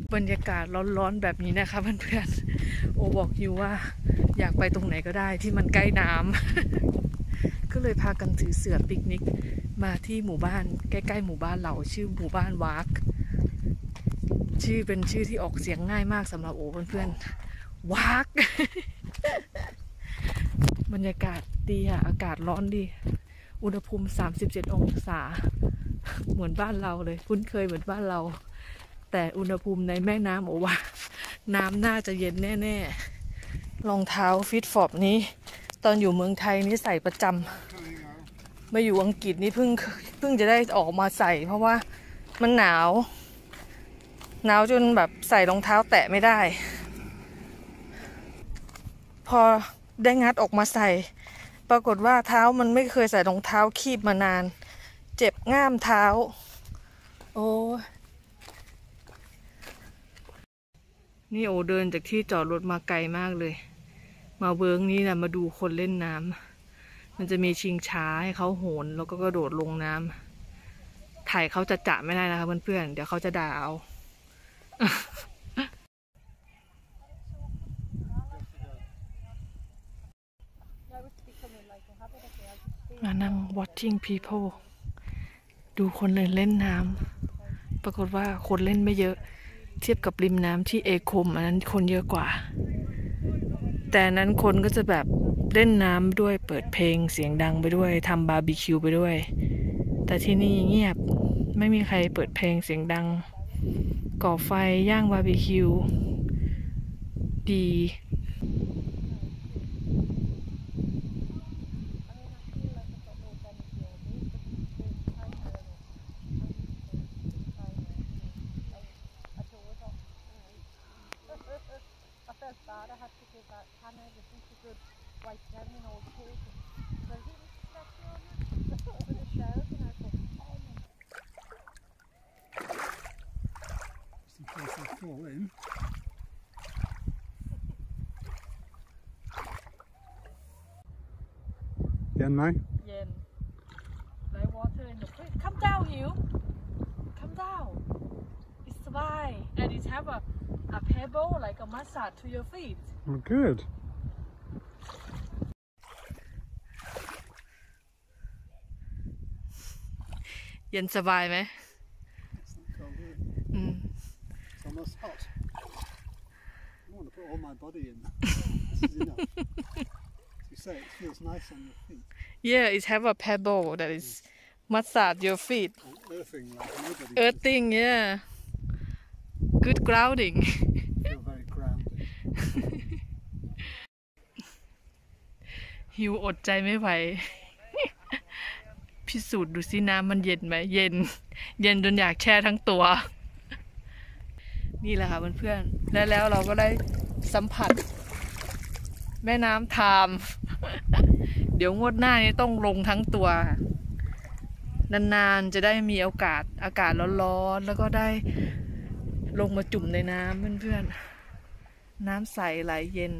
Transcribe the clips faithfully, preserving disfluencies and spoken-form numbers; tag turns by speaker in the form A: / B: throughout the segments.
A: บรรยากาศร้อนๆแบบนี้นะคะเพื่อนๆโอบอกอยู่ว่าอยากไปตรงไหนก็ได้ที่มันใกล้น้ำ ก็เลยพากันถือเสื่อปิกนิกมาที่หมู่บ้านใกล้ๆหมู่บ้านเราชื่อหมู่บ้านวากชื่อเป็นชื่อที่ออกเสียงง่ายมากสำหรับโอเพื่อนๆวากบรรยากาศดีค่ะอากาศร้อนดีอุณหภูมิสามสิบเจ็ดองศาเหมือนบ้านเราเลยคุ้นเคยเหมือนบ้านเราแต่อุณหภูมิในแม่น้ำโอว่าน้ำน่าจะเย็นแน่ๆรองเท้าฟิตฟอร์บนี้ตอนอยู่เมืองไทยนี่ใส่ประจำมาอยู่อังกฤษนี่เพิ่งเพิ่งจะได้ออกมาใส่เพราะว่ามันหนาวหนาวจนแบบใส่รองเท้าแตะไม่ได้พอได้งัดออกมาใส่ปรากฏว่าเท้ามันไม่เคยใส่รองเท้าคีบมานานเจ็บง่ามเท้าโอ้นี่โอเดินจากที่จอดรถมาไกลมากเลยมาเวิร์กนี้นะมาดูคนเล่นน้ำมันจะมีชิงช้าให้เขาโหนแล้วก็กระโดดลงน้ำถ่ายเขาจะจะไม่ได้นะคะเพื่อนๆเดี๋ยวเขาจะด่าเอามานั่ง watching people ดูคนเล่นเล่นน้ำปรากฏว่าคนเล่นไม่เยอะเทียบกับริมน้ำที่เอคมอันนั้นคนเยอะกว่าแต่นั้นคนก็จะแบบเล่นน้ำด้วยเปิดเพลงเสียงดังไปด้วยทำบาร์บีคิวไปด้วยแต่ที่นี่เงียบไม่มีใครเปิดเพลงเสียงดังก่อไฟย่างบาร์บีคิวดี
B: fall in. Yen, May?
A: Yen. Like water in the pool. Come down, you. Come down. It's fine. And it have a, a pebble like a massage to your feet.
B: Oh, good.
A: Yen สบายไหม
B: Almost hot. I want to put all my body in. This is enough. You say it feels nice on your feet.
A: Yeah, it have a pebble that is massage your feet.
B: And earthing like nobody.
A: Earthing, yeah. Good grounding.
B: Feel very grounded.
A: หิวอดใจไม่ไหว พิสูจน์ดูสิน้ำมันเย็นไหมเย็นเย็นจนอยากแช่ทั้งตัวนี่แหละค่ะเพื่อนๆและแล้วเราก็ได้สัมผัสแม่น้ำทามเดี๋ยวงวดหน้านี้ต้องลงทั้งตัวนานๆจะได้มีโอกาสอากาศร้อนๆแล้วก็ได้ลงมาจุ่มในน้ำเพื่อนๆน้ำใสไหลเย็น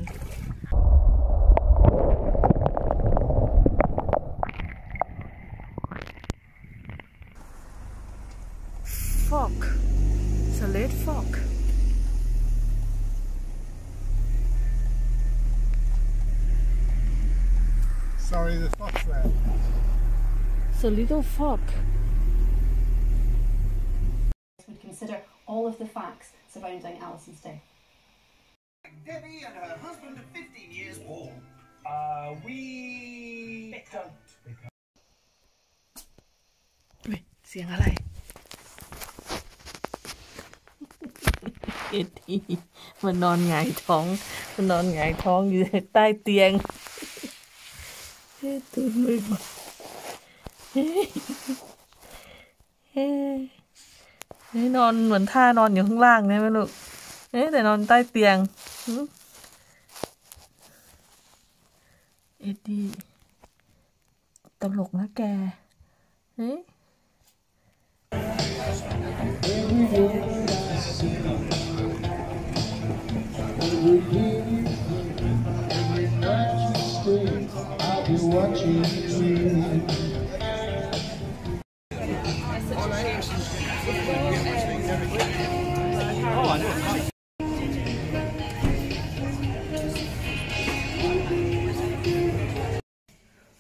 A: ฟอกสเลดฟอก
B: Sorry, the fox there.
A: It's a little fog.
C: Would consider all of the facts surrounding Alison's death.
D: Debbie and her husband of fifteen years, Paul. Uh, we don't.
A: เสียงอะไรเอ็ดดี้มันนอนหงายท้องมันนอนหงายท้องอยู่ใต้เตียงเฮ้ยตื่นเลยมาเฮ้ยเฮ้ยนี่นอนเหมือนท่านอนอยู่ข้างล่างเนี่ยไหมลูกเอ๊ะแต่นอนใต้เตียงเอ็ดดี้ตลกนะแกเฮ้ย
E: Watching you. Oh, I know.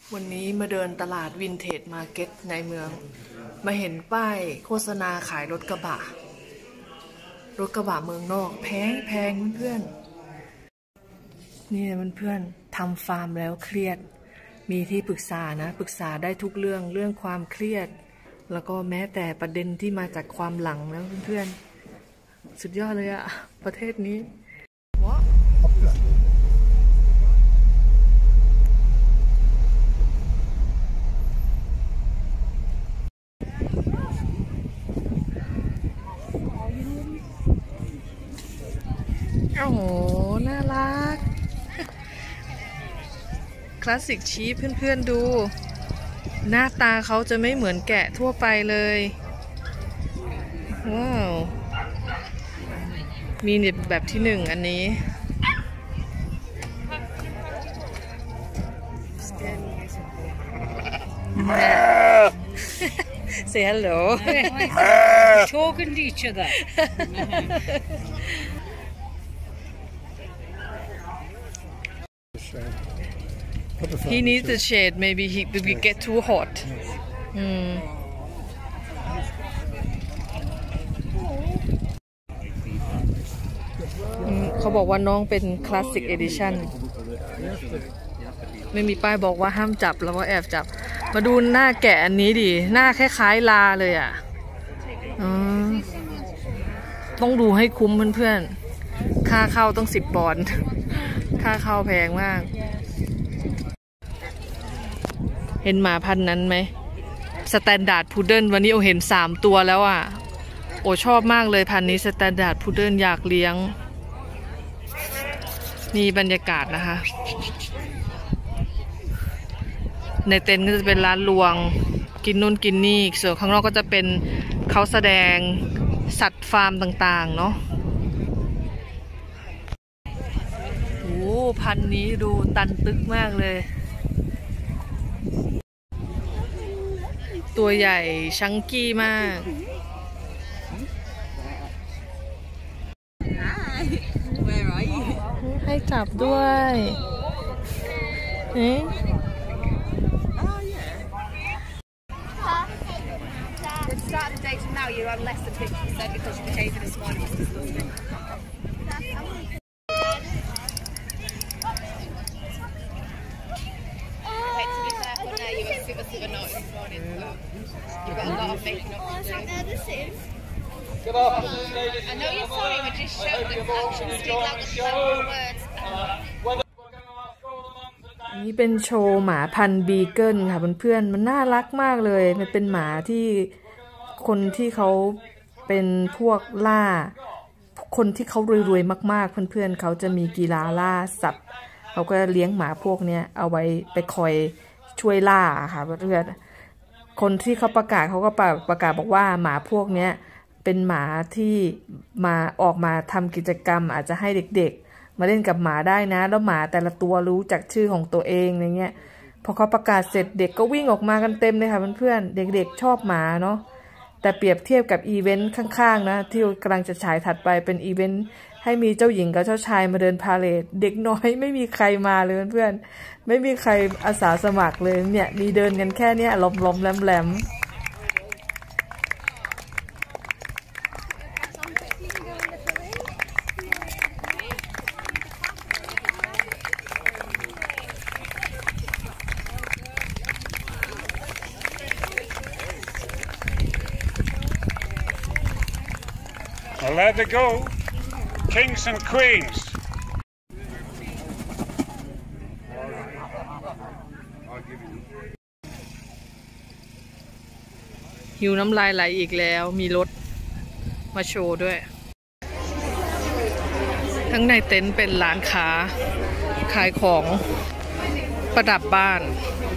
A: วันนี้มาเดินตลาดวินเทจมาร์เก็ตในเมืองมาเห็นป้ายโฆษณาขายรถกระบะรถกระบะเมืองนอกแพงแพงเพื่อนนี่มันเพื่อนทำฟาร์มแล้วเครียดมีที่ปรึกษานะปรึกษาได้ทุกเรื่องเรื่องความเครียดแล้วก็แม้แต่ประเด็นที่มาจากความหลังแล้วเพื่อนๆสุดยอดเลยอะประเทศนี้ว้าโอ้โหน่ารักคลาสสิกชีฟเพื่อนๆดูหน้าตาเขาจะไม่เหมือนแกะทั่วไปเลยว้าวมีนิบแบบที่หนึ่งอันนี้Say hello
E: talking to each other
A: He needs the shade. Maybe he will get too hot. อืมเขาบอกว่าน้องเป็นคลาสสิกเอดิชั่นไม่มีป้ายบอกว่าห้ามจับแล้วก็แอบจับมาดูหน้าแกะอันนี้ดิหน้าคล้ายๆลาเลยอ่ะต้องดูให้คุ้มเพื่อนๆค่าเข้าต้องสิบปอนด์ค่าเข้าแพงมากเห็นหมาพันนั้นไหมสแตนดาร์ดพุดเดิ้ลวันนี้โอเห็นสามตัวแล้วอ่ะโอชอบมากเลยพันนี้สแตนดาร์ดพุดเดิ้ลอยากเลี้ยงนี่บรรยากาศนะคะในเต็นท์ก็จะเป็นร้านรวงกินนู่นกินนี่ส่วนข้างนอกก็จะเป็นเขาแสดงสัตว์ฟาร์มต่างๆเนาะโอ้พันนี้ดูตันตึกมากเลยตัวใหญ่ชังกี้มากให้จับด้วยเอ๊ะ
F: Start the day to now, you're on less than fifty percent because you behaved this morning was disgusting. Wait, to be fair, when uh, you were super, super naughty this morning, so you've got a lot of making up to do.
D: Good afternoon, ladies
F: I know you're sorry, but just show the actions speak louder than words.
A: นี่เป็นโชว์หมาพันธุ์บีเกิลค่ะเพื่อนๆมันน่ารักมากเลยมันเป็นหมาที่คนที่เขาเป็นพวกล่าคนที่เขารวยๆมากๆเพื่อนๆเขาจะมีกีฬาล่าสัตว์เขาก็เลี้ยงหมาพวกนี้เอาไว้ไปคอยช่วยล่าค่ะเพื่อนๆคนที่เขาประกาศเขาก็ประกาศบอกว่าหมาพวกนี้เป็นหมาที่มาออกมาทำกิจกรรมอาจจะให้เด็กๆมาเล่นกับหมาได้นะแล้วหมาแต่ละตัวรู้จักชื่อของตัวเองอย่างเงี้ยพอเขาประกาศเสร็จเด็กก็วิ่งออกมากันเต็มเลยค่ะเพื่อนๆเด็กๆชอบหมาเนาะแต่เปรียบเทียบกับอีเวนต์ข้างๆนะที่กำลังจะฉายถัดไปเป็นอีเวนต์ให้มีเจ้าหญิงกับเจ้าชายมาเดินพาเหรดเด็กน้อยไม่มีใครมาเลยเพื่อนๆไม่มีใครอาสาสมัครเลยเนี่ยมีเดินกันแค่เนี้ยล้มๆแหลมๆ
G: Let it go, kings and queens.
A: หิวน้ำลายไหลอีกแล้วมีรถมาโชว์ด้วยทั้งในเต็นท์เป็นร้านค้าขายของประดับบ้าน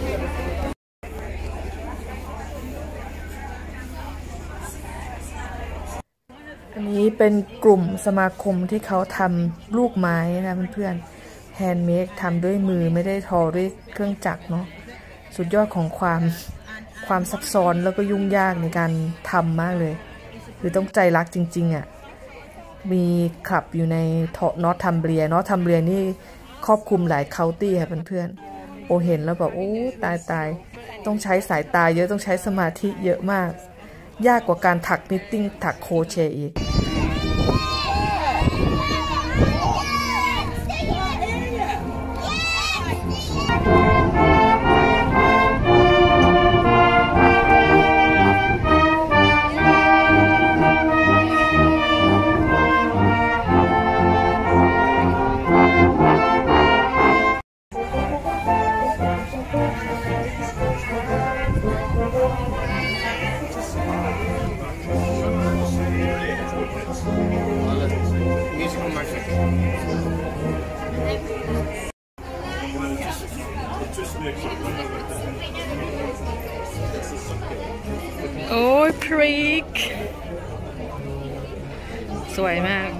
A: อันนี้เป็นกลุ่มสมาคมที่เขาทำลูกไม้นะเพื่อนๆแฮนด์เมดทำด้วยมือไม่ได้ทอด้วยเครื่องจักรเนาะสุดยอดของความความซับซ้อนแล้วก็ยุ่งยากในการทำมากเลยคือต้องใจรักจริงๆอ่ะมีคลับอยู่ในนอร์ททัมเบียนอร์ททัมเบียนี่ครอบคลุมหลายเคาน์ตี้ค่ะเพื่อนๆโอเห็นแล้วแบบโอ้ตายตายต้องใช้สายตาเยอะต้องใช้สมาธิเยอะมากยากกว่าการถักนิตติ้งถักโครเชต์อีกโอ้ยพริกสวยมาก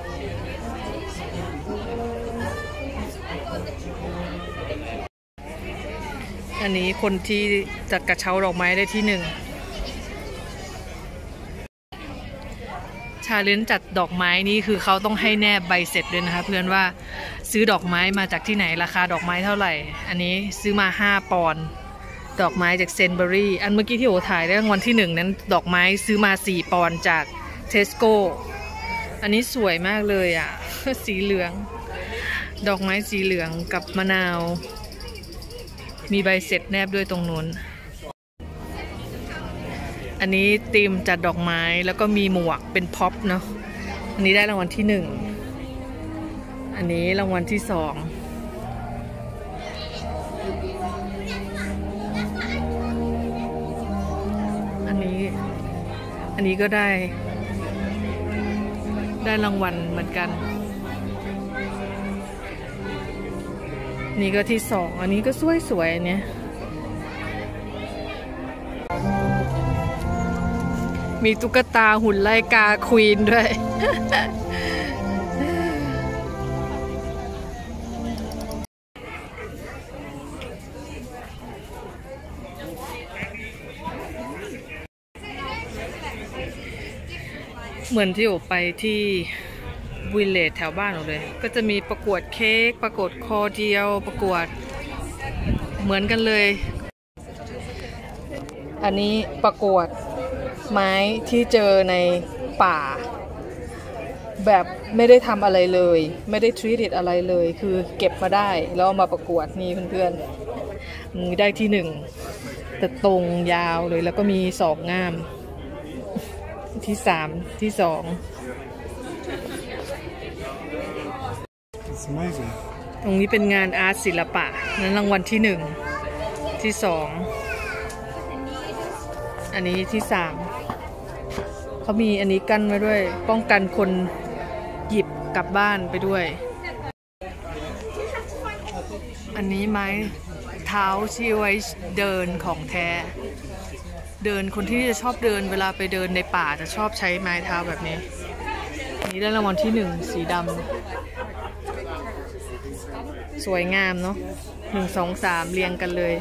A: อันนี้คนที่จัดกระเช้าดอกไม้ได้ที่หนึ่งชาเลนจ์จัดดอกไม้นี่คือเขาต้องให้แนบใบเสร็จด้วยนะคะเพื่อนว่าซื้อดอกไม้มาจากที่ไหนราคาดอกไม้เท่าไหร่อันนี้ซื้อมาห้าปอนด์ดอกไม้จากเซนเบอรี่อันเมื่อกี้ที่โอถ่ายได้รางวัลที่หนึ่งนั้นดอกไม้ซื้อมาสี่ปอนด์จากเทสโก้อันนี้สวยมากเลยอ่ะ สีเหลืองดอกไม้สีเหลืองกับมะนาวมีใบเสร็จแนบด้วยตรงนู้นอันนี้ธีมจัดดอกไม้แล้วก็มีหมวกเป็นพ็อปเนาะอันนี้ได้รางวัลที่หนึ่งอันนี้รางวัลที่สองอันนี้อันนี้ก็ได้ได้รางวัลเหมือนกันนี่ก็ที่สองอันนี้ก็สวยๆเนี่ยมีตุ๊กตาหุ่นไล่กาควีนด้วย เหมือนที่ออกไปที่วิลเลจแถวบ้านเราเลยก็จะมีประกวดเค้กประกวดคอเดียวประกวดเหมือนกันเลยอันนี้ประกวดไม้ที่เจอในป่าแบบไม่ได้ทำอะไรเลยไม่ได้ทรีตอะไรเลยคือเก็บมาได้แล้วเอามาประกวดนี่เพื่อนๆได้ที่หนึ่งแต่ตรงยาวเลยแล้วก็มีสองงามที่สามที่สองตรงนี้เป็นงานอาร์ตศิลปะนั้นรางวัลที่หนึ่งที่สองอันนี้ที่สามเขามีอันนี้กั้นไว้ด้วยป้องกันคนหยิบกลับบ้านไปด้วยอันนี้ไม้เท้าที่ไว้เดินของแท้เดินคนที่จะชอบเดินเวลาไปเดินในป่าจะชอบใช้ไม้เท้าแบบนี้อันนี้ได้รางวัลที่หนึ่งสีดำสวยงามเนาะหนึ่งสองสามเรียงกันเลย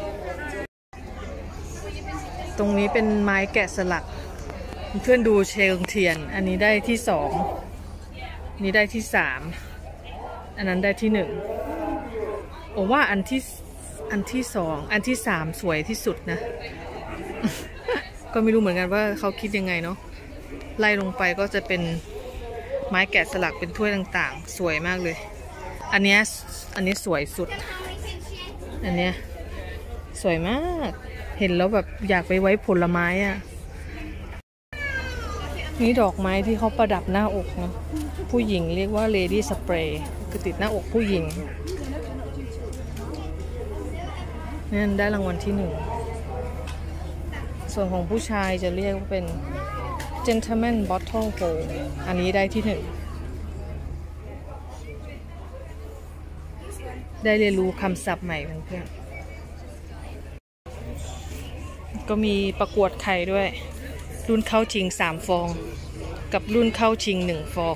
A: ตรงนี้เป็นไม้แกะสลักเพื่อนดูเชิงเทียนอันนี้ได้ที่สองนี้ได้ที่สามอันนั้นได้ที่หนึ่งโอ้ว่าอันที่อันที่สองอันที่สามสวยที่สุดนะ ก็ไม่รู้เหมือนกันว่าเขาคิดยังไงเนาะไล่ลงไปก็จะเป็นไม้แกะสลักเป็นถ้วยต่างๆสวยมากเลยอันนี้อันนี้สวยสุดอันเนี้ยสวยมากเห็นแล้วแบบอยากไปไว้ผลไม้อ่ะนี่ดอกไม้ที่เขาประดับหน้าอกนะผู้หญิงเรียกว่า Lady Spray คือติดหน้าอกผู้หญิงนี่ได้รางวัลที่หนึ่งส่วนของผู้ชายจะเรียกว่าเป็น Gentleman Bottle Hole อันนี้ได้ที่หนึ่งได้เรียนรู้คำศัพท์ใหม่เพื่อนๆก็มีประกวดไข่ด้วยรุ่นเข้าชิงสามฟองกับรุ่นเข้าชิงหนึ่งฟอง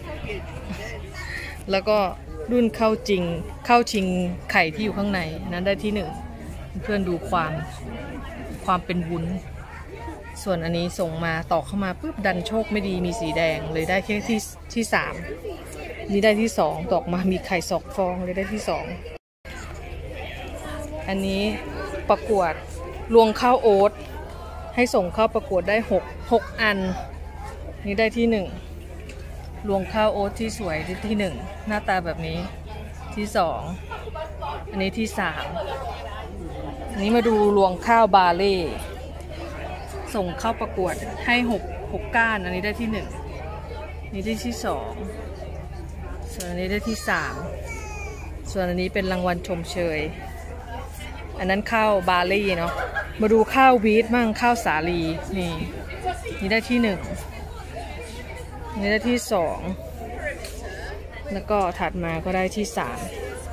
A: แล้วก็รุ่นเข้าจริงเข้าชิงไข่ที่อยู่ข้างในนั้นได้ที่หนึ่งเพื่อนดูความความเป็นวุ้นส่วนอันนี้ส่งมาต่อเข้ามาปุ๊บดันโชคไม่ดีมีสีแดงเลยได้แค่ที่ที่สามนี่ได้ที่สองตอกมามีไข่สองฟองเลยได้ที่สองอันนี้ประกวดรวงข้าวโอ๊ตให้ส่งเข้าประกวดได้หก หกอันนี่ได้ที่หนึ่งรวงข้าวโอ๊ตที่สวยที่ที่หนึ่งหน้าตาแบบนี้ที่สองอันนี้ที่สามอันนี้มาดูรวงข้าวบาเล่ส่งเข้าประกวดให้หก หกก้านอันนี้ได้ที่หนึ่งนี่ได้ที่สองส่วนอันนี้ได้ที่สามส่วนอันนี้เป็นรางวัลชมเชยอันนั้นข้าวบาเล่เนาะมาดูข้าววีทมั่งข้าวสาลีนี่นี่ได้ที่หนึ่งนี่ได้ที่สองแล้วก็ถัดมาก็ได้ที่สาม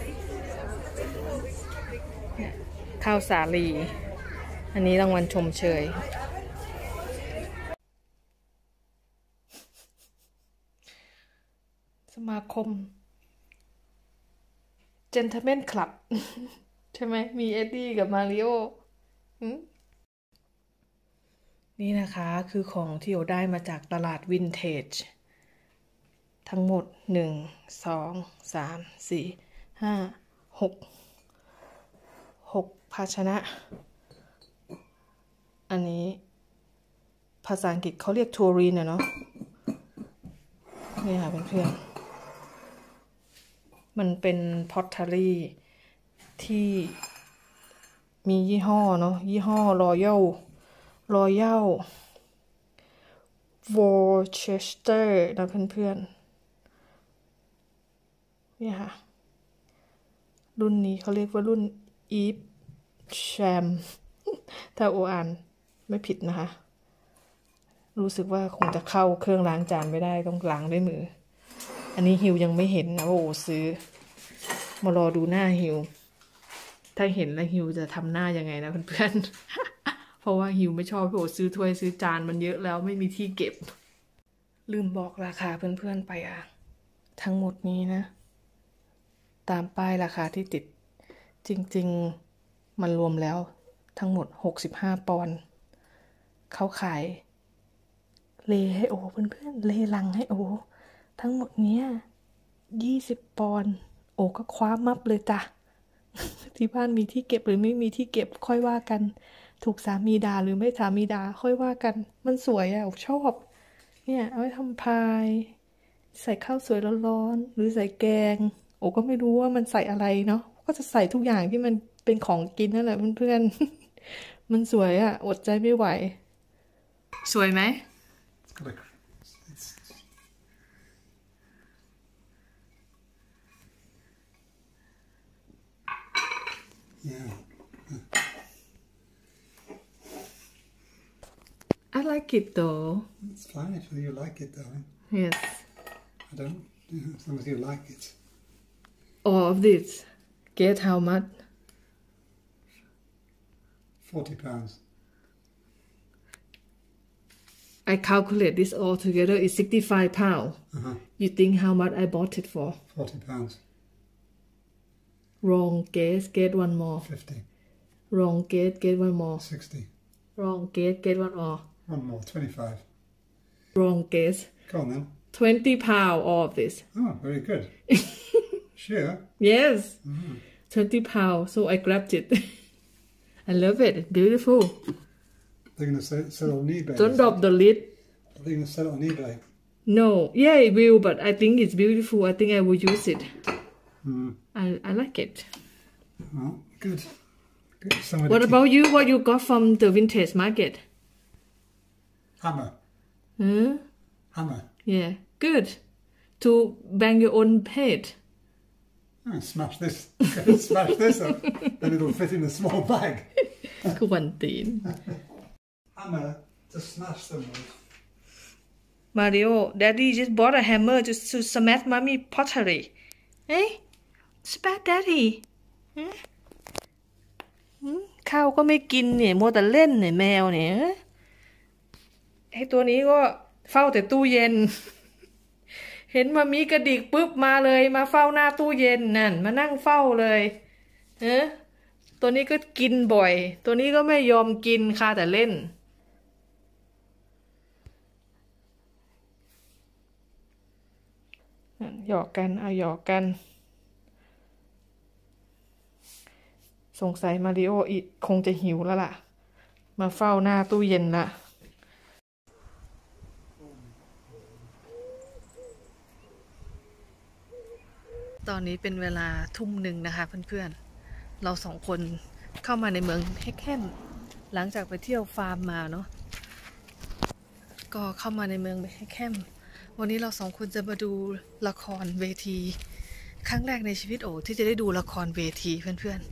A: ข้าวสาลีอันนี้รางวัลชมเชยสมาคม Gentleman Club ใช่ไหมมีเอ็ดดี้กับมาริโอนี่นะคะคือของที่โอได้มาจากตลาดวินเทจทั้งหมดหนึ่ง สอง สาม สี่ ห้า หก หกภาชนะอันนี้ภาษาอังกฤษเขาเรียกทัวรีนเนาะนี่ค่ะเพื่อนๆมันเป็นพอตเทอรี่ที่มียี่ห้อเนาะยี่ห้อ Royal Royal Worcester นะเพื่อนๆนี่ค่ะรุ่นนี้เขาเรียกว่ารุ่น Eve Sham ถ้าโออ่านไม่ผิดนะคะรู้สึกว่าคงจะเข้าเครื่องล้างจานไม่ได้ต้องล้างด้วยมืออันนี้ฮิวยังไม่เห็นนะโอ้ซื้อมารอดูหน้าฮิวถ้าเห็นแล้วฮิวจะทำหน้ายังไงนะเพื่อนๆ เพราะว่าฮิวไม่ชอบโอ้ซื้อถ้วยซื้อจานมันเยอะแล้วไม่มีที่เก็บลืมบอกราคาเพื่อนๆไปอ่ะทั้งหมดนี้นะตามป้ายราคาที่ติดจริงๆมันรวมแล้วทั้งหมดหกสิบห้าปอนด์เขาขายเลให้โอเพื่อนๆเลลังให้โอทั้งหมดเนี้ยยี่สิบปอนด์โอก็คว้ามับเลยจ้ะ ที่บ้านมีที่เก็บหรือไม่มีที่เก็บค่อยว่ากันถูกสามีด่าหรือไม่สามีด่าค่อยว่ากันมันสวยอะโอชอบเนี่ยเอาไว้ทำพายใส่ข้าวสวยร้อนๆหรือใส่แกงโอก็ไม่รู้ว่ามันใส่อะไรเนาะก็จะใส่ทุกอย่างที่มันเป็นของกินนั่นแหละเพื่อนๆ มันสวยอะอดใจไม่ไหวสวยไหม
B: Yeah.
A: I like it though.
B: It's fine if you like it, darling.
A: Yes.
B: I don't, as long as you like it.
A: All of this. Get how much?
B: Forty pounds.
A: I calculate this all together is sixty-five pounds.
B: Uh-huh.
A: You think how much I bought it for?
B: Forty pounds.
A: Wrong guess. Get one more.
B: Fifty.
A: Wrong guess. Get one more.
B: Sixty.
A: Wrong guess. Get one more.
B: One more. Twenty-five.
A: Wrong guess.
B: Go on then.
A: Twenty pounds all of this.
B: Oh, very good. Sure.
A: Yes.
B: Mm-hmm.
A: Twenty pounds. So I grabbed it. I love it. Beautiful.
B: They're going to sell, sell on eBay.
A: Don't drop the lid.
B: Are they going to sell it on eBay?
A: No. Yeah, it will, but I think it's beautiful. I think I will use it.
B: Mm.
A: I, I like it.
B: Well, good. good. Somewhere
A: What
B: to keep-
A: about you? What you got from the vintage market?
B: Hammer.
A: Huh?
B: Hammer.
A: Yeah. Good. To bang your own head.
B: Oh, smash this. Smash this up. Then it'll fit in a small bag.
A: คือวันตีน
B: Hammer to smash them with.
A: Mario, Daddy just bought a hammer just to smash mommy pottery. Eh? Smash Daddy. หืมหืมข้าวก็ไม่กินเนี่ยมัวแต่เล่นเนี่ยแมวเนี่ยไอตัวนี้ก็เฝ้าแต่ตู้เย็น เห็นมามีกระดิกปุ๊บมาเลยมาเฝ้าหน้าตู้เย็นนั่นมานั่งเฝ้าเลยเออตัวนี้ก็กินบ่อยตัวนี้ก็ไม่ยอมกินค่ะแต่เล่นหยอกกันเอาหยอกกันสงสัยมาริโออีคงจะหิวแล้วล่ะมาเฝ้าหน้าตู้เย็นละตอนนี้เป็นเวลาทุ่มหนึ่งนะคะเพื่อนๆเราสองคนเข้ามาในเมืองแฮกแฮมหลังจากไปเที่ยวฟาร์มมาเนาะก็เข้ามาในเมืองแฮกแฮมวันนี้เราสองคนจะมาดูละครเวทีครั้งแรกในชีวิตโอที่จะได้ดูละครเวทีเพื่อน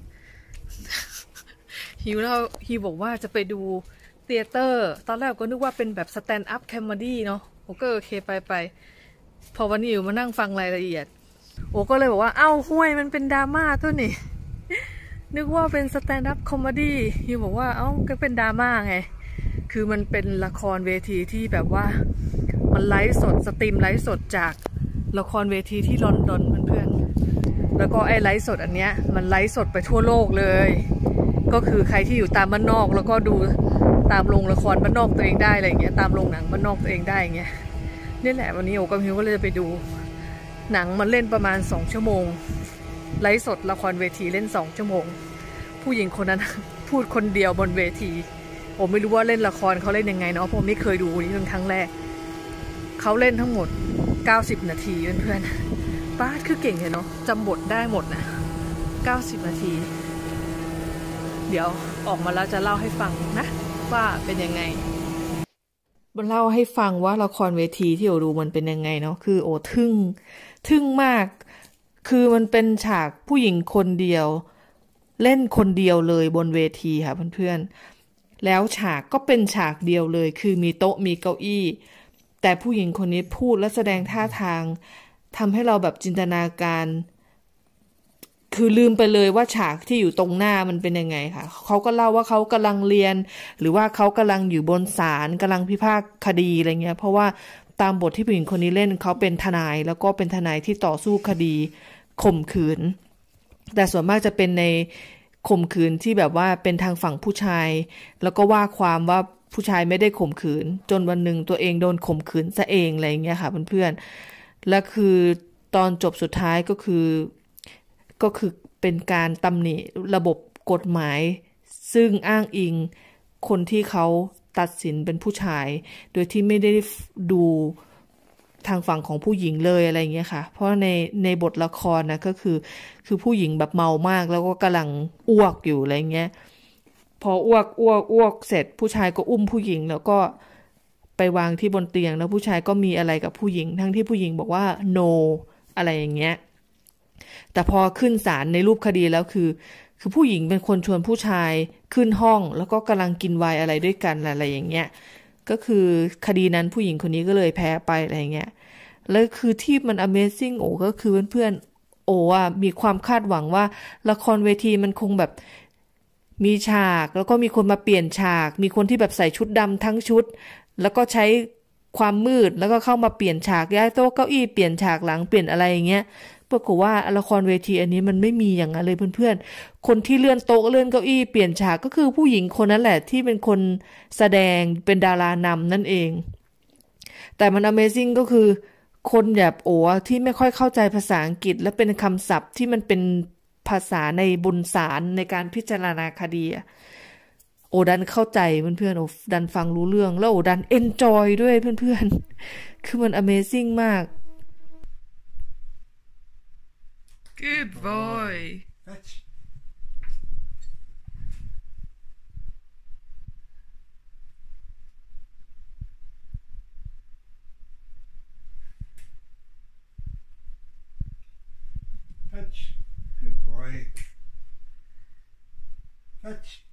A: ๆฮิวเราฮิวบอกว่าจะไปดูเธียเตอร์ตอนแรกก็นึกว่าเป็นแบบสแตนด์อัพคอมเมดี้เนาะโอก็โอเคไปไปพอวันนี้อยู่มานั่งฟังรายละเอียดโอก็เลยบอกว่าเอ้าห้วยมันเป็นดราม่าตัวนี่นึกว่าเป็นสแตนด์อัพคอมเมดี้ฮิวบอกว่าเอ้าก็เป็นดราม่าไงคือมันเป็นละครเวทีที่แบบว่ามันไลฟ์สดสตรีมไลฟ์สดจากละครเวทีที่ลอนดอนเพื่อนๆแล้วก็ไอ้ไลฟ์สดอันเนี้ยมันไลฟ์สดไปทั่วโลกเลยก็คือใครที่อยู่ตามบ้านนอกแล้วก็ดูตามโรงละครบ้านนอกตัวเองได้อะไรเงี้ยตามโรงหนังบ้านนอกตัวเองได้เงี้ยนี่แหละวันนี้โอกับฮิวก็เลยจะไปดูหนังมันเล่นประมาณสองชั่วโมงไลฟ์สดละครเวทีเล่นสองชั่วโมงผู้หญิงคนนั้นพูดคนเดียวบนเวทีผมไม่รู้ว่าเล่นละครเขาเล่นยังไงเนาะผมไม่เคยดูนี่เป็นครั้งแรกเขาเล่นทั้งหมดเก้าสิบนาทีเพื่อนๆป้าคือเก่งเลยเนาะจำบทได้หมดนะเก้าสิบนาทีเดี๋ยวออกมาแล้วจะเล่าให้ฟังนะว่าเป็นยังไงเล่าให้ฟังว่าละครเวทีที่โอดูมันเป็นยังไงเนาะคือโอทึ่งทึ่งมากคือมันเป็นฉากผู้หญิงคนเดียวเล่นคนเดียวเลยบนเวทีค่ะเพื่อนๆแล้วฉากก็เป็นฉากเดียวเลยคือมีโต๊ะมีเก้าอี้แต่ผู้หญิงคนนี้พูดและแสดงท่าทางทำให้เราแบบจินตนาการคือลืมไปเลยว่าฉากที่อยู่ตรงหน้ามันเป็นยังไงค่ะเขาก็เล่าว่าเขากำลังเรียนหรือว่าเขากำลังอยู่บนศาลกำลังพิพากษาคดีอะไรเงี้ยเพราะว่าตามบทที่ผู้หญิงคนนี้เล่นเขาเป็นทนายแล้วก็เป็นทนายที่ต่อสู้คดีข่มขืนแต่ส่วนมากจะเป็นในข่มขืนที่แบบว่าเป็นทางฝั่งผู้ชายแล้วก็ว่าความว่าผู้ชายไม่ได้ข่มขืนจนวันหนึ่งตัวเองโดนข่มขืนซะเองอะไรเงี้ยค่ะเพื่อนๆและคือตอนจบสุดท้ายก็คือก็คือเป็นการตำหนิระบบกฎหมายซึ่งอ้างอิงคนที่เขาตัดสินเป็นผู้ชายโดยที่ไม่ได้ดูทางฝั่งของผู้หญิงเลยอะไรเงี้ยค่ะเพราะในในบทละครนะก็คือคือผู้หญิงแบบเมามากแล้วก็กำลังอ้วกอยู่อะไรเงี้ยพออ้วกอ้วกอ้วกเสร็จผู้ชายก็อุ้มผู้หญิงแล้วก็ไปวางที่บนเตียงแล้วผู้ชายก็มีอะไรกับผู้หญิงทั้งที่ผู้หญิงบอกว่า no อะไรอย่างเงี้ยแต่พอขึ้นศาลในรูปคดีแล้วคือคือผู้หญิงเป็นคนชวนผู้ชายขึ้นห้องแล้วก็กำลังกินไวน์อะไรด้วยกันอะไรอย่างเงี้ยก็คือคดีนั้นผู้หญิงคนนี้ก็เลยแพ้ไปอะไรเงี้ยแล้วคือที่มัน Amazing โอ้ก็คือเพื่อนๆโอ้อ่ะมีความคาดหวังว่าละครเวทีมันคงแบบมีฉากแล้วก็มีคนมาเปลี่ยนฉากมีคนที่แบบใส่ชุดดำทั้งชุดแล้วก็ใช้ความมืดแล้วก็เข้ามาเปลี่ยนฉากย้ายโต๊ะเก้าอี้เปลี่ยนฉากหลังเปลี่ยนอะไรอย่างเงี้ยปรากฏว่าละครเวทีอันนี้มันไม่มีอย่างนั้นเลยเพื่อนๆคนที่เลื่อนโต๊ะเลื่อนเก้าอี้เปลี่ยนฉากก็คือผู้หญิงคนนั้นแหละที่เป็นคนแสดงเป็นดารานำนั่นเองแต่มัน Amazing ก็คือคนแบบโอ้ที่ไม่ค่อยเข้าใจภาษาอังกฤษและเป็นคำศัพท์ที่มันเป็นภาษาในบนศาลในการพิจารณาคดีโอดันเข้าใจเพื่อนๆโอดันฟังรู้เรื่องแล้วโอดันเอนจอยด้วยเพื่อนๆคือมัน Amazing มาก Good boy
B: Fetch. Fetch. Good boy. Fetch.